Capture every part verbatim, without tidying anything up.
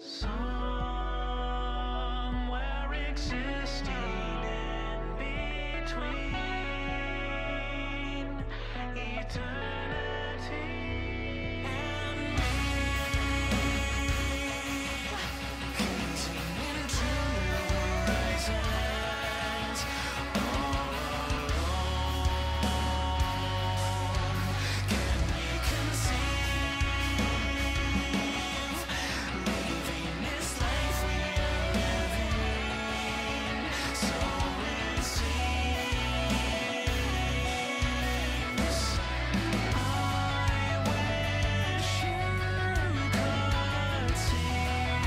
Somewhere existing in between eternity and me, gazing into new horizons, all alone. Can we conceive leaving this life we are living? So it seems. I wish you could see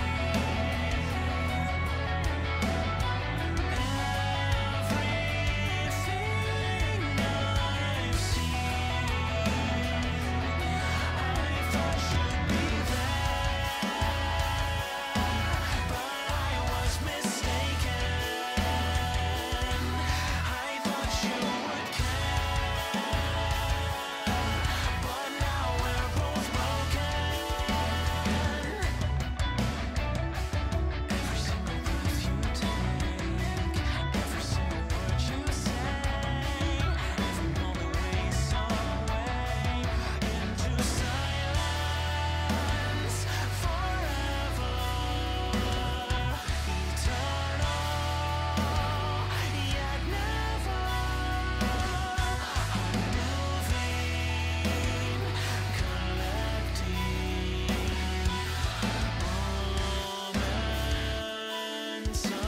everything I've seen. I thought you'd be there, but I was mistaken. I thought you would care, but now we're both broken. Every single breath you take, every single word you say, every moment wastes away into silence forever, eternal, yet never unmoving, collecting moments of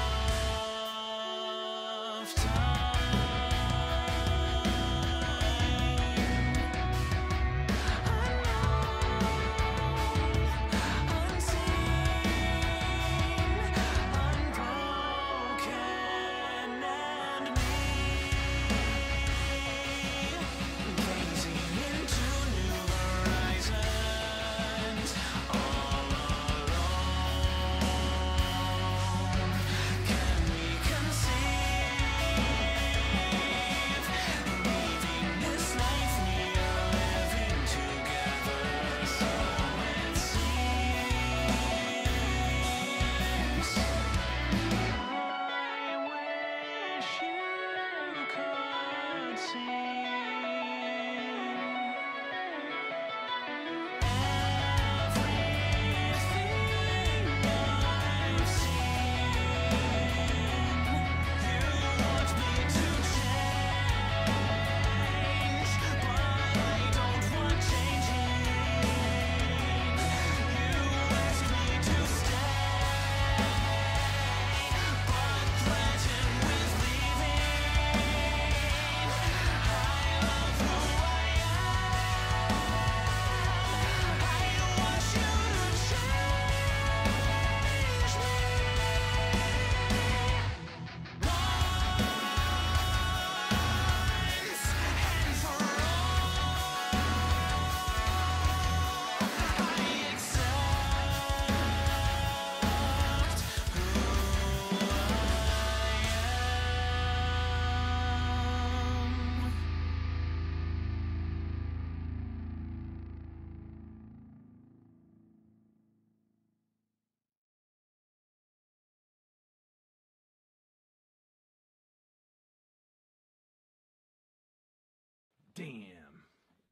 Damn.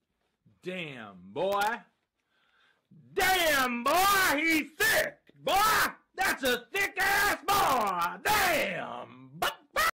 Damn, boy. Damn, boy, he's thick. Boy, that's a thick ass boy. Damn.